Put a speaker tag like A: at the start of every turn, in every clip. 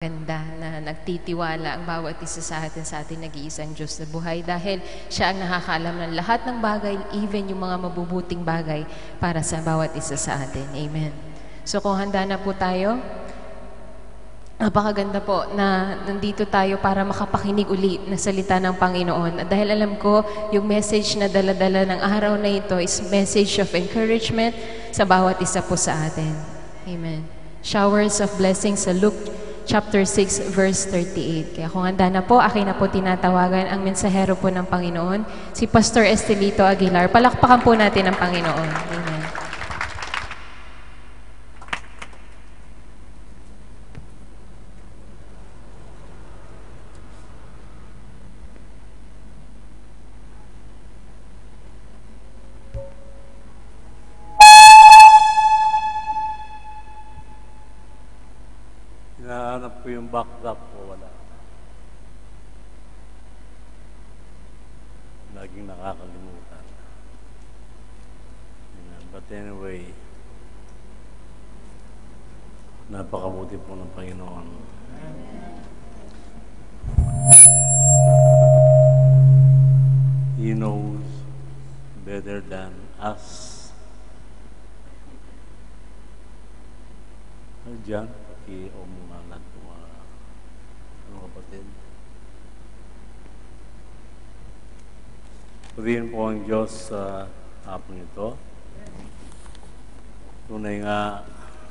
A: Ganda na nagtitiwala ang bawat isa sa ating nag-iisang Diyos na buhay dahil siya ang nakakaalam ng lahat ng bagay, even yung mga mabubuting bagay para sa bawat isa sa atin. Amen. So kung handa na po tayo, napakaganda po na nandito tayo para makapakinig uli na salita ng Panginoon. At dahil alam ko, yung message na dala-dala ng araw na ito is message of encouragement sa bawat isa po sa atin. Amen. Showers of blessings sa Luke Chapter 6, verse 38. Kaya kung handa na po, akin na po tinatawagan ang mensahero po ng Panginoon, si Pastor Estelito Aguilar. Palakpakan po natin ang Panginoon. Amen.
B: Hinahanap ko yung backdrop ko, wala. Laging nakakalimutan. But anyway, napakabuti po ng Panginoon. He knows better than us. Diyan, paki-umunalan po mga kapatid. Purihin po ang Diyos sa hapon ito. Tunay nga,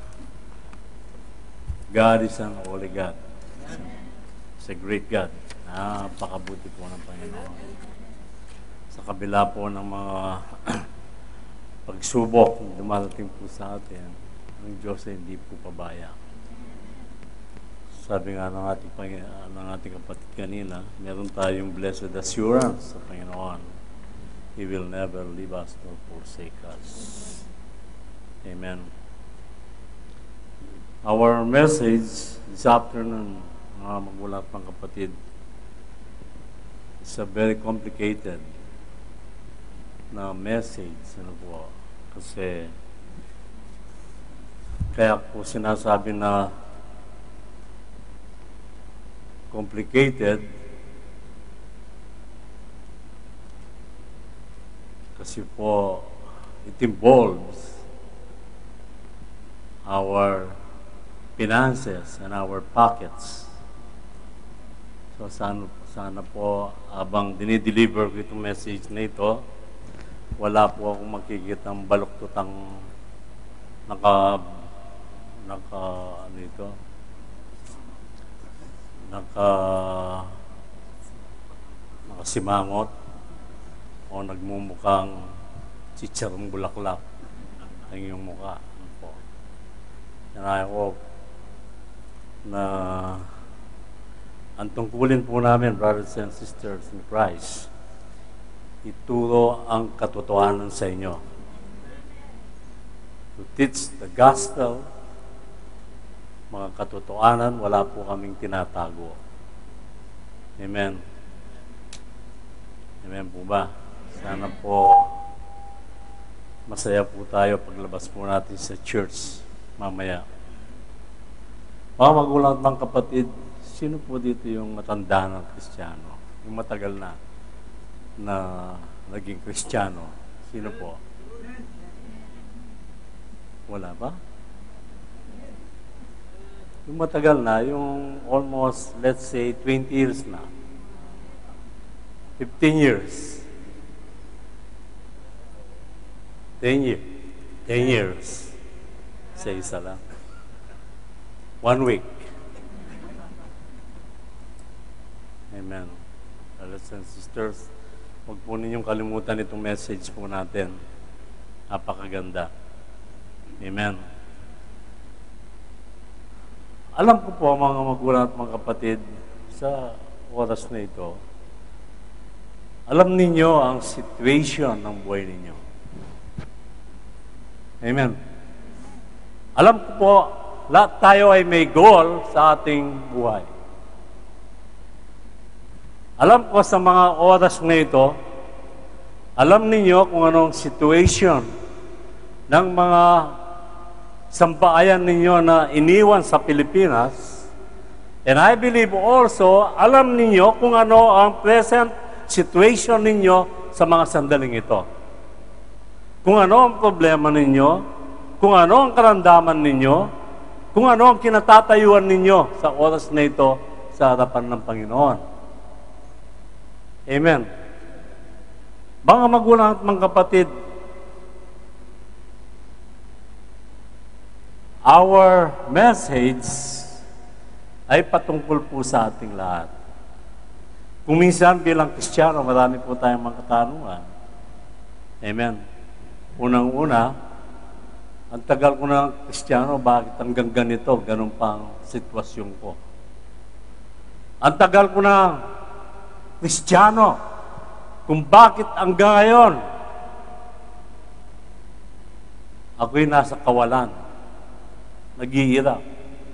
B: God is an holy God. It's a great God. Napakabuti po ng Panginoon. Sa kabila po ng mga pagsubok na dumarating po sa atin, ang Diyos ay hindi po pabaya. Sabi nga ng ating kapatid kanina, meron tayong blessed assurance sa Panginoon. He will never leave us nor forsake us. Amen. Our message this afternoon, mga magulang pang kapatid, is a very complicated na message. Ano po? Kasi kaya po sinasabi na complicated kasi po it involves our finances and our pockets. So sana po habang dinideliver ko itong message na ito, wala po akong makikitang baluktutang nakasimangot o nagmumukhang chicharong bulaklak ang iyong mukha. Yan ko na ang tungkulin po namin, brothers and sisters in Christ, ituro ang katotohanan sa inyo. To teach the gospel, mga katotohanan, wala po kaming tinatago. Amen. Amen po ba? Sana po masaya po tayo paglabas po natin sa church mamaya. Mga magulang at mga kapatid, sino po dito yung matanda ng Kristiyano? Yung matagal na naging Kristiyano? Sino po? Wala ba? Yung matagal na, yung almost, let's say, 20 years na. 15 years. 10 years. 10 years. Sa isa lang. 1 week. Amen. Brothers and sisters, huwag po ninyong kalimutan itong message po natin. Napakaganda. Amen. Alam ko po mga magulang at mga kapatid, sa oras na ito, alam ninyo ang situation ng buhay ninyo. Amen. Alam ko po, lahat tayo ay may goal sa ating buhay. Alam ko sa mga oras na ito, alam ninyo kung anong situation ng mga sampaayan ninyo na iniwan sa Pilipinas And I believe also, alam ninyo kung ano ang present situation ninyo sa mga sandaling ito. Kung ano ang problema ninyo, kung ano ang karamdaman ninyo, kung ano ang kinatatayuan ninyo sa oras na ito sa harapan ng Panginoon. Amen. Mga magulang at mga kapatid, our message ay patungkol po sa ating lahat. Kung minsan bilang Kristiyano, marami po tayong mga katanungan. Amen. Unang-una, ang tagal ko ng Kristiyano, bakit hanggang ganito, ganun pang sitwasyon ko? Ang tagal ko na Kristiyano, kung bakit hanggang ngayon, ako'y nasa kawalan, naghihirap.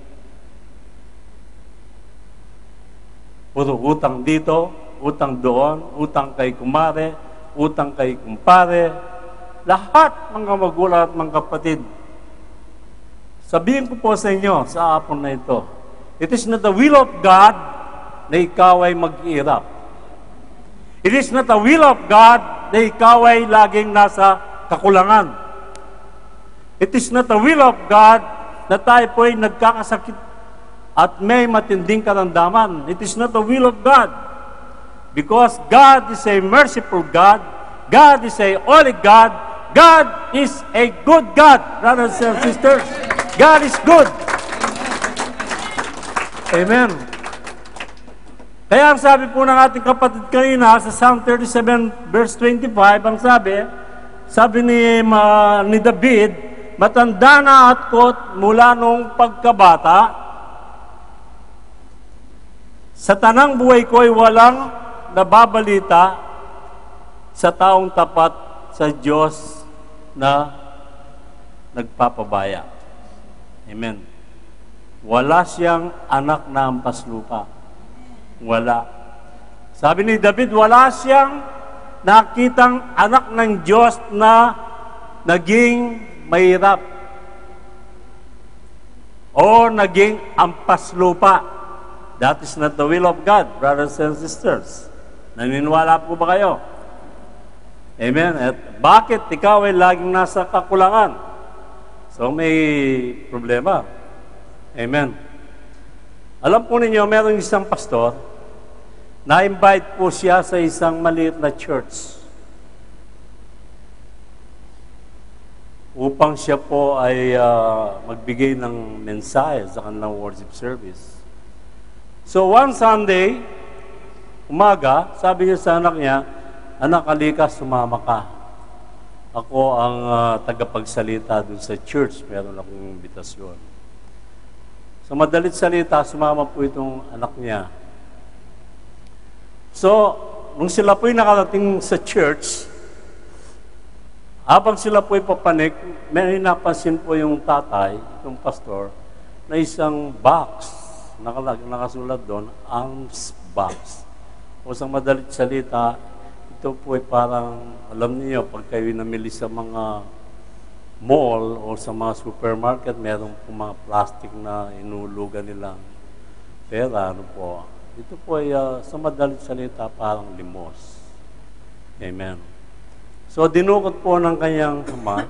B: Puro utang dito, utang doon, utang kay kumare, utang kay kumpare. Lahat mga magulang at mga kapatid. Sabihin ko po sa inyo sa hapon na ito, it is not the will of God na ikaw ay mag-iirap. It is not the will of God na ikaw ay laging nasa kakulangan. It is not the will of God na tayo po ay nagkakasakit at may matinding karamdaman. It is not the will of God. Because God is a merciful God. God is a holy God. God is a good God, brothers and sisters. God is good. Amen. Kaya ang sabi po ng ating kapatid kanina sa Psalm 37 verse 25, ang sabi ni David, matanda na ako mula nung pagkabata, sa tanang buhay ko ay walang nababalita sa taong tapat sa Diyos na nagpapabaya. Amen. Wala siyang anak na ampas lupa. Wala. Sabi ni David, wala siyang nakitang anak ng Diyos na naging mahirap o naging ampas lupa. That is not the will of God, brothers and sisters. Naniniwala po ba kayo? Amen. At bakit ikaw ay laging nasa kakulangan? So may problema. Amen. Alam po ninyo, meron isang pastor, na-invite po siya sa isang maliit na church upang siya po ay magbigay ng mensahe sa kanilang worship service. So one Sunday, umaga, sabi niya sa anak niya, anak, halika, sumama ka. Ako ang tagapagsalita dun sa church. Meron akong invitasyon. Sa madalit salita, sumama po itong anak niya. So, nung sila po'y nakarating sa church, habang sila po'y papanik, may napansin po yung tatay, itong pastor, na isang box. Nakasulat doon, alms box. O sa madalit salita, ito po ay parang, alam niyo, pag kayo namili sa mga mall o sa mga supermarket, meron po mga plastic na inulugan nilang pera. Ano po? Ito po ay, sa madalit salita, parang limos. Amen. So, dinukot po ng kanyang ama,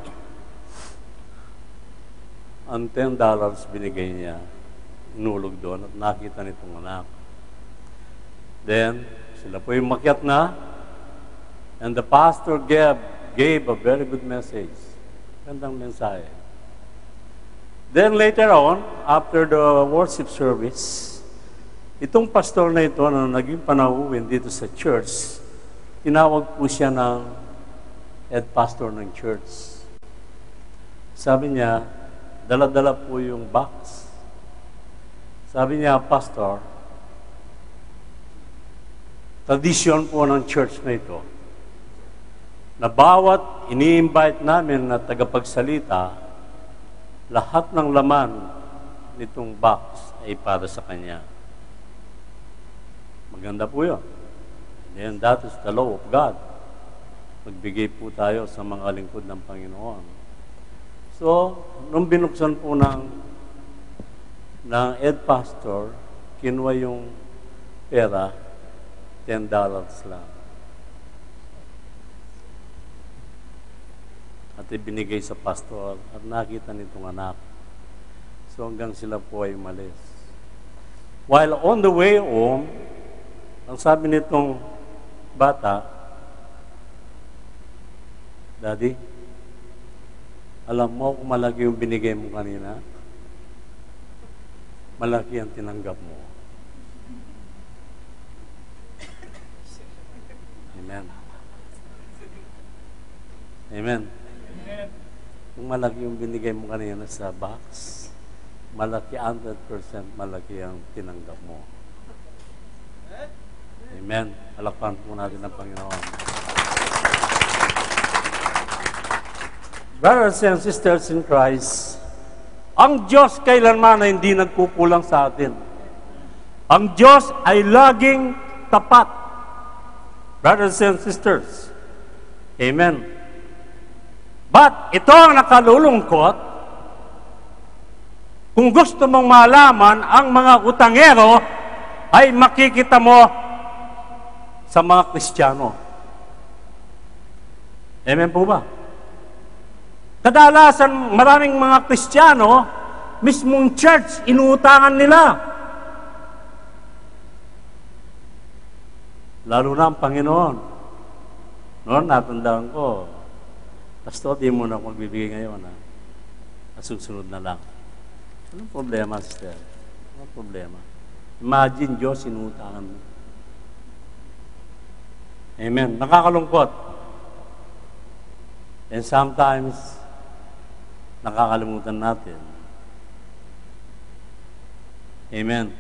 B: ang $10 binigay niya. Inulog doon at nakita nitong anak. Then, sila po yung makyat na, and the pastor gave a very good message. Gandang mensahe. Then later on, after the worship service, itong pastor na ito na naging panauhin dito sa church, tinawag po siya ng head pastor ng church. Sabi niya, dala-dala po yung box. Sabi niya, pastor, tradisyon po ng church na ito, na bawat ini-invite namin na tagapagsalita, lahat ng laman nitong box ay para sa kanya. Maganda po yun. And that is the law of God. Magbigay po tayo sa mga lingkod ng Panginoon. So, nung binuksan po ng head pastor kinuha yung pera, $10 lang. At ibinigay sa pastor at nakita nitong anak. So hanggang sila po ay umalis. While on the way home, ang sabi nitong bata, Daddy, alam mo kung malaki yung binigay mo kanina? Malaki ang tinanggap mo. Amen. Amen. Kung malaki yung binigay mo kanina sa box, malaki 100% malaki ang tinanggap mo. Amen. Palakpan po natin ang Panginoon. Brothers and sisters in Christ, ang Diyos kailanman ay hindi nagkukulang sa atin. Ang Diyos ay laging tapat. Brothers and sisters, amen. But ito ang nakalulungkot, kung gusto mong malaman ang mga utangero, ay makikita mo sa mga Kristiyano. Amen po ba? Kadalasan, maraming mga Kristiyano, mismong church, inuutangan nila. Lalo na ang Panginoon. Noon, natandaan ko, Pastor, di mo na ako magbibigay ngayon, ha? Susunod na lang. Anong problema, sister? Anong problema? Imagine, Diyos, inuutangan mo. Amen. Nakakalungkot. And sometimes, nakakalimutan natin. Amen.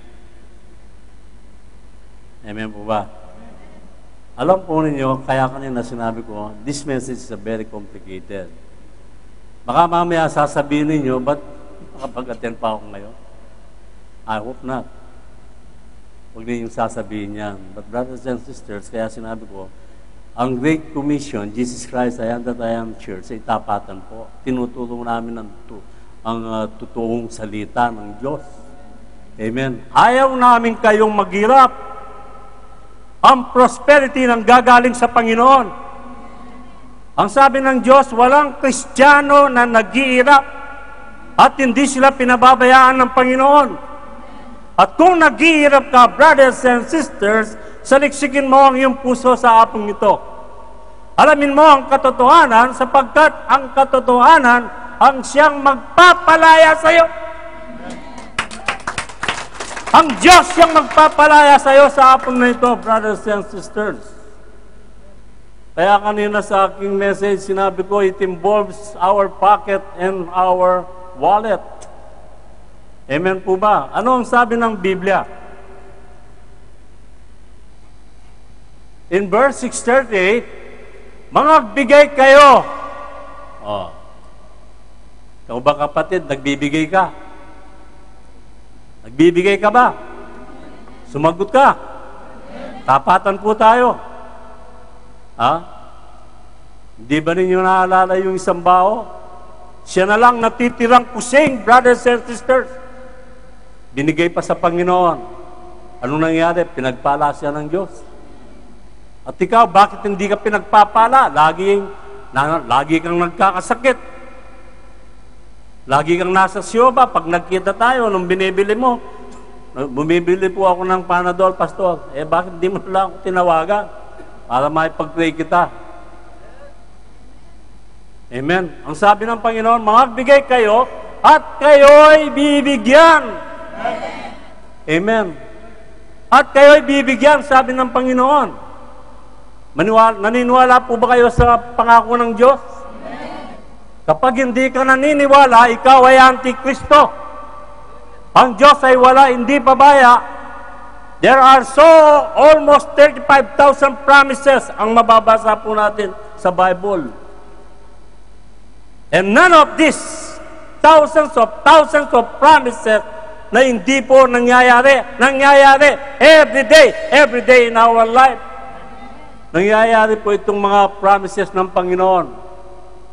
B: Amen po ba? Alam po ninyo, kaya kanina sinabi ko, this message is very complicated. Baka mamaya sasabihin ninyo, ba't makapag-attend pa ako ngayon? I hope not. Huwag ninyong sasabihin yan. But brothers and sisters, kaya sinabi ko, ang Great Commission, Jesus Christ, I am that I am Church, ay tapatan po. Tinutulong namin ang totoong salita ng Diyos. Amen. Ayaw namin kayong maghirap. Ang prosperity nang gagaling sa Panginoon. Ang sabi ng Diyos, walang Kristiyano na naghihirap at hindi sila pinababayaan ng Panginoon. At kung naghihirap ka, brothers and sisters, saliksikin mo ang iyong puso sa apong ito. Alamin mo ang katotohanan sapagkat ang katotohanan ang siyang magpapalaya sa iyo. Ang Diyos siyang magpapalaya sa iyo sa hapon na ito, brothers and sisters. Kaya kanina sa aking message, sinabi ko, it involves our pocket and our wallet. Amen po ba? Ano ang sabi ng Biblia? In verse 638, magbigay kayo. Oh. Ikaw ba kapatid, nagbibigay ka? Nagbibigay ka ba? Sumagot ka. Tapatan po tayo. Ha? Hindi ba ninyo naalala yung isang bao? Siya na lang natitirang kusing, brothers and sisters. Binigay pa sa Panginoon. Anong nangyari? Pinagpala siya ng Diyos. At ikaw, bakit hindi ka pinagpapala? Lagi kang nagkakasakit. Lagi kang nasa siyoba. Pag nagkita tayo, nung binibili mo, bumibili po ako ng Panadol, Pastor. Bakit di mo lang ako tinawagan? Para maipag-pray kita. Amen. Ang sabi ng Panginoon, magbigay kayo at kayo'y bibigyan. Amen. At kayo'y bibigyan, sabi ng Panginoon. Naniniwala po ba kayo sa pangako ng Diyos? Kapag hindi ka naniniwala, ikaw ay Antikristo. Ang Diyos ay wala, hindi pabaya. There are almost 35,000 promises ang mababasa po natin sa Bible. And none of these thousands of promises na hindi po nangyayari every day in our life. Nangyayari po itong mga promises ng Panginoon.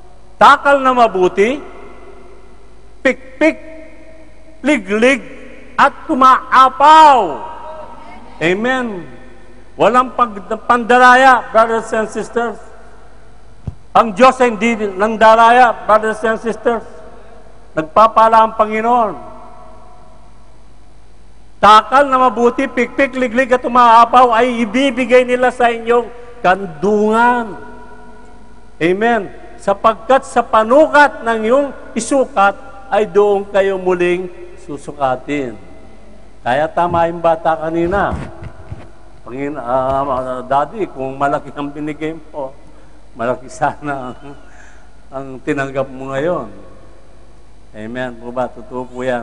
B: Takal na mabuti, pikpik, liglig, at tumaapaw. Amen. Walang pandaraya, brothers and sisters. Ang Diyos ay hindi ng daraya, brothers and sisters. Nagpapala ang Panginoon. Takal na mabuti, pikpik, liglig at umaapaw ay ibibigay nila sa inyong kandungan. Amen. Sapagkat sa panukat ng iyong isukat ay doon kayo muling susukatin. Kaya tama yung bata kanina. Daddy, kung malaki ang binigay mo, malaki sana ang tinanggap mo ngayon. Amen. Po ba? Totoo po yan.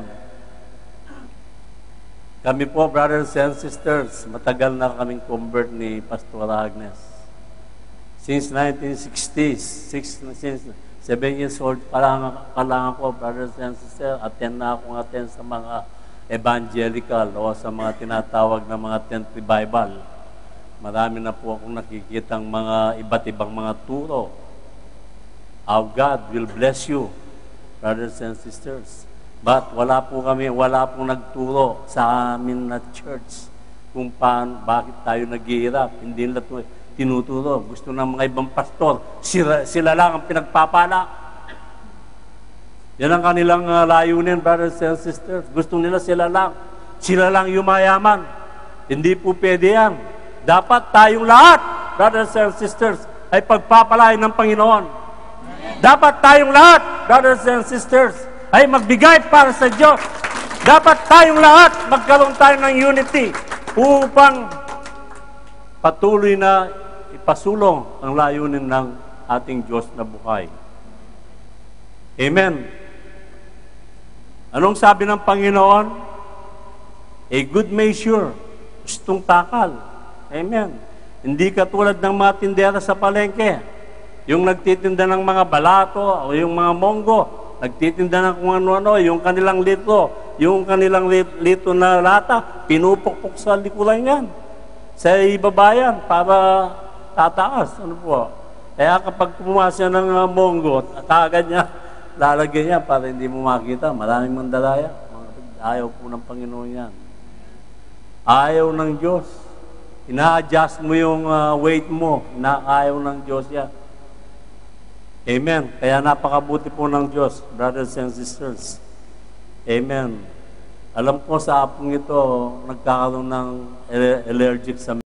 B: Kami po, brothers and sisters, matagal na kaming convert ni Pastor Agnes. Since 1960s, since 7 years old pa lang ako, brothers and sisters, attend sa mga evangelical o sa mga tinatawag na mga tent revival. Marami na po akong nakikitang mga iba't ibang mga turo. Our God will bless you, brothers and sisters. But wala pong nagturo sa amin na church kung paano, bakit tayo naghihirap. Hindi nila tinuturo. Gusto ng mga ibang pastor, sila lang ang pinagpapala. Yan ang kanilang layunin, brothers and sisters. Gusto nila sila lang yumayaman. Hindi po pwede yan. Dapat tayong lahat, brothers and sisters, ay pagpapalain ng Panginoon. Dapat tayong lahat, brothers and sisters, ay magbigay para sa Diyos. Dapat tayong lahat magkaroon tayo ng unity upang patuloy na ipasulong ang layunin ng ating Diyos na buhay. Amen. Anong sabi ng Panginoon? A good measure, gustong takal. Amen. Hindi katulad ng mga tindera sa palengke. Yung nagtitinda ng mga balato o yung mga monggo, nagtitinda ng kung ano-ano, yung kanilang lito na lata, pinupukpok sa likuran yan. Sa ibabayan para tataas. Ano po? Kaya kapag pumasya ng monggo, agad niya, lalagyan niya para hindi mo makita. Maraming mandalaya. Ayaw po ng Panginoon yan. Ayaw ng Diyos. Ina-adjust mo yung weight mo. Ayaw ng Diyos yan. Amen. Kaya napakabuti po ng Diyos, brothers and sisters. Amen. Alam ko sa apong ito, nagkakaroon ng allergic sa